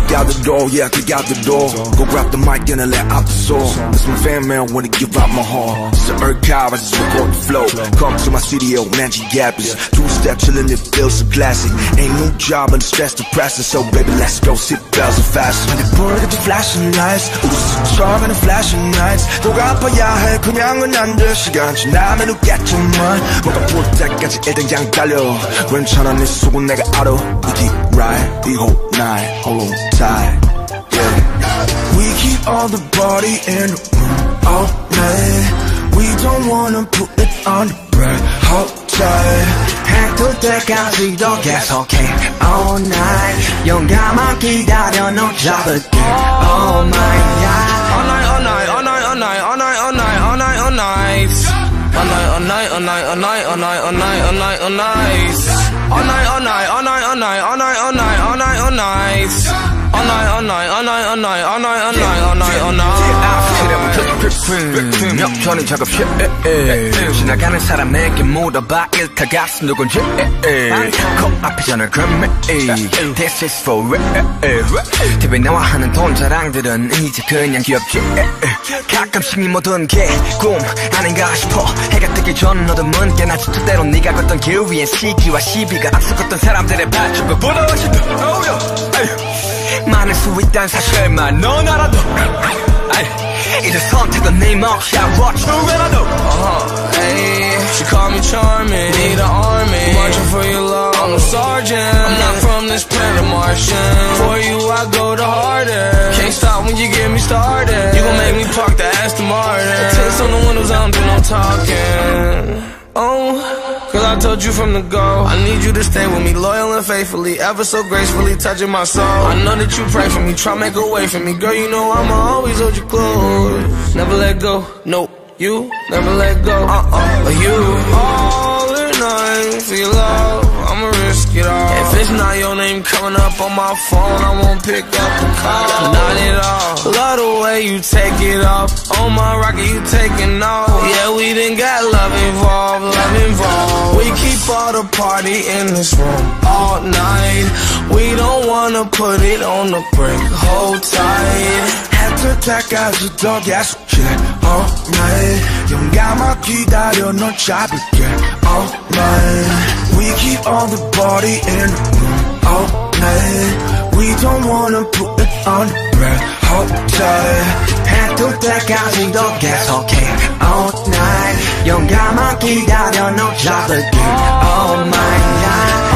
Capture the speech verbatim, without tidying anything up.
kick out the door, yeah, kick out the door. Go grab the mic and I let out the soul. That's my fan man, wanna give out my heart. It's an earth cow, I just record the flow. Come to my studio, Manji Gappers. Two-step chillin', it feels so classic. Ain't no job and the stress depressing, so baby, let's go, sit bells and fast. When they burn at the flashing lights, strong and the flashing lights. 돌아봐야 해, 그냥은 안 돼. 시간 지나면 웃겠지만 뭔가 볼 때까지 일단 그냥 달려. 괜찮아, 네 속은 내가 알아. We keep right, the whole night, hold on tight, yeah. We keep all the party in the room all night. We don't wanna put it on the break, hold tight. 해뜰 때까지도 계속해 all night. 용감한 기다려 너 잡을게 all night, yeah. All night, all night, all night, all night, all night, all night, all night, all night. All night, all night, all night, all night, all night, all night, all night, all night. All night, all night, all night, all night, all night, all night, all night, all night. All night, all night, all night, all night, all night, all night, all night, all night. 역전이 작업실 지나가는 사람 내게 물어봐 일타 가슴 누군지 코앞에 전화 금메 This is for real 티비 나와 하는 돈 자랑들은 이제 그냥 귀엽지 가끔씩 이 모든 게 꿈 아닌가 싶어 해가 뜨기 전 너도 깨나 진짜 때론 네가 걷던 길 위엔 시기와 시비가 앞서갔던 사람들의 발전과 부러워진다 많을 수 있다는 사실만 넌 알아도 이제 선택은 네 몫이야 what you gonna do uh-huh, ayy She call me charming, need an army marching for your love, I'm a sergeant I'm not from this planet Martian For you I go the hardest Can't stop when you get me started You gon' make me park the Aston Martin Taste on the windows, I don't do no talking Oh, cause I told you from the go I need you to stay with me, loyal and faithfully Ever so gracefully touching my soul I know that you pray for me, try make a way for me Girl, you know I'ma always hold you close Never let go, nope, you Never let go, uh-uh, you All or nothing for your love I'ma risk it all If it's not your name coming up on my phone I won't pick up the call Not at all Love the way you take it off On my rocket you taking off Yeah, we done got love involved Love involved We keep all the party in this room all night We don't wanna put it on the break Hold tight 해뜰 때까지도 계속해 all night 용감하게 기다려 널 잡을게 all night We keep all the party in the room all night We don't wanna put it on the break hold tight 해뜰 때까지도 계속해 all night 용감하게 기다려 널 잡을게 all night